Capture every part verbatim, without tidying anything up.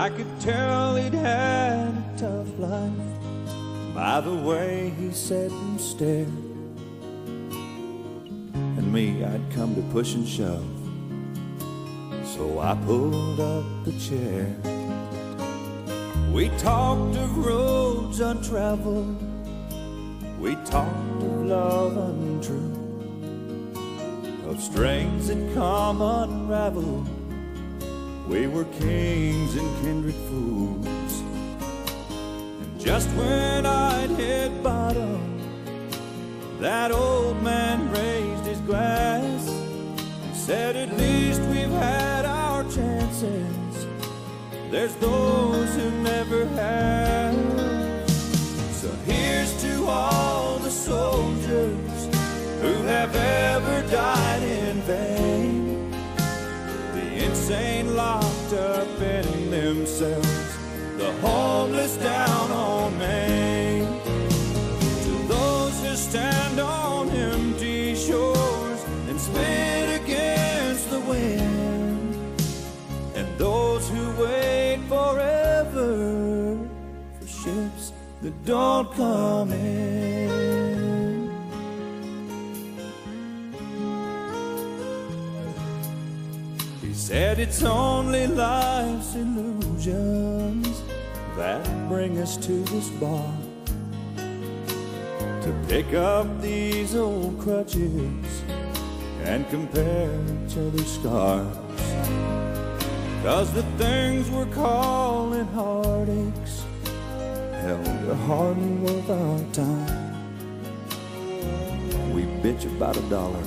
I could tell he'd had a tough life by the way he sat and stared. And me, I'd come to push and shove, so I pulled up the chair. We talked of roads untraveled, we talked of love untrue, of strings that come unraveled. We were kings and kindred fools. And just when I'd hit bottom, that old man raised his glass and said, at least we've had our chances. There's those who never have. So here's to all the soldiers who have ever died in vain, the insane locked up in themselves, the homeless down on Main. To those who stand on empty shores and spit against the wind, and those who wait forever for ships that don't come in. He said it's only life's illusions that bring us to this bar, to pick up these old crutches and compare each other's scars. 'Cause the things we're calling heartaches, hell, they're hardly worth our time. We bitch about a dollar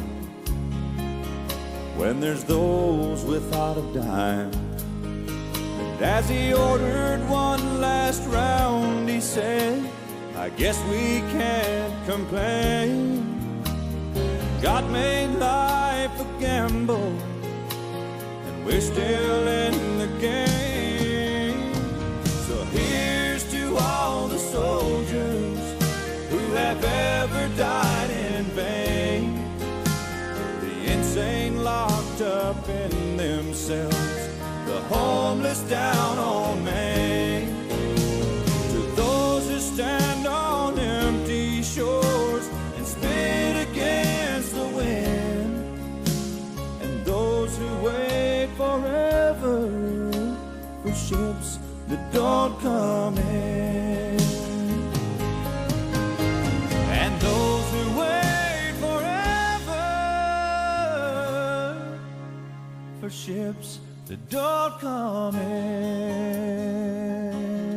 when there's those without a dime. And as he ordered one last round, he said, I guess we can't complain. God made life a gamble, and we're still in the game. So here's to all the soldiers who have ever died in vain, the insane locked up in themselves, the homeless down on Main. To those who stand on empty shores and spit against the wind, and those who wait forever for ships that don't come in, and those who wait forever for ships that don't come in.